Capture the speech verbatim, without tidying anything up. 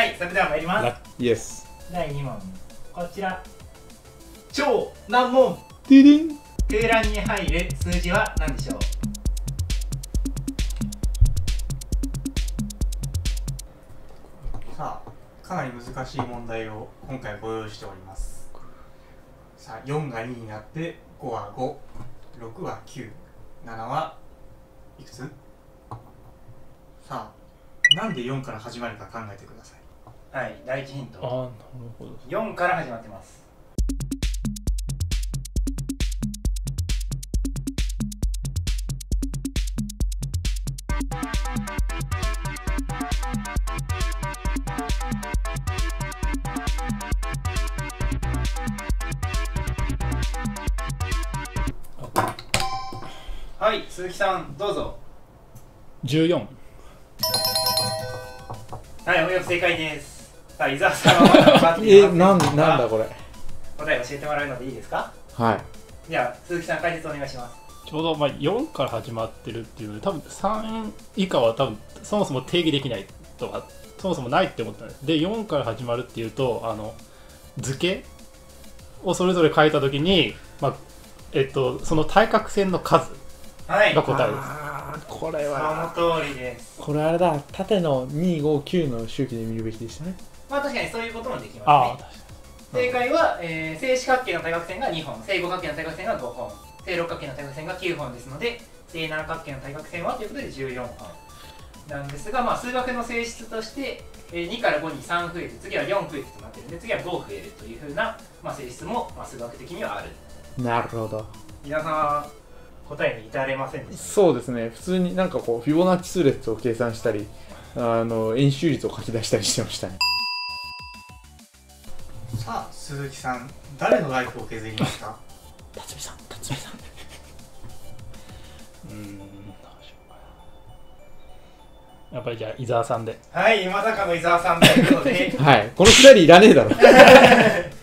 、それでは参ります。 イエス。 だいに問、こちら超難問。 ディディン。 空欄に入る数字は何でしょう。 さあ、かなり難しい問題を今回ご用意しております。さあ、よんがにになってごはご、ろくはきゅう、ななはいくつ？さあ、なんでよんから始まるか考えてください。 はい、第一ヒント。 ああ、なるほど。 よんから始まってます。はい、鈴木さんどうぞ。 じゅうよん。 はい、お見事正解です。さあ、伊沢さんはまだ分かっていえ、 ませんが、 なんなんだこれ。 答え教えてもらうのでいいですか。 はい。 じゃあ、鈴木さん解説お願いします。 ちょうどまあよんから始まってるっていうので、多分さん以下は多分そもそも定義できないとか、そもそもないって思ったんです。で、よんから始まるっていうと、あの図形をそれぞれ書いたときに、まあえっと、その対角線の数はい、 が答えです。 ああ、これそは。 の通りです。 これあれだ、縦のに、ご、きゅうの周期で見るべきでしたね。 まあ確かにそういうこともできああ、 ますね。 確かに。 正解は、えー、正四角形の対角線がにほん、正五角形の対角線がごほん、正六角形の対角線がきゅうほんですので、正七角形の対角線はということでじゅうよんほんなんですが、まあ、数学の性質として、えー、にからごにさん増えて、次はよん増えてとなっているので、次はご増えるというふうな、まあ、性質も、まあ、数学的にはある。 なるほど。 皆さんは答えに至れませんでした。 そうですね。普通になんかこうフィボナッチ数列を計算したり、あの円周率を書き出したりしてましたね。 さあ、鈴木さん、誰のライフを削りますか？ 辰巳さん、辰巳さん。 うーん、どうしようかな。やっぱりじゃあ伊沢さんで。 はい、まさかの伊沢さんということではい。このくだりいらねえだろ。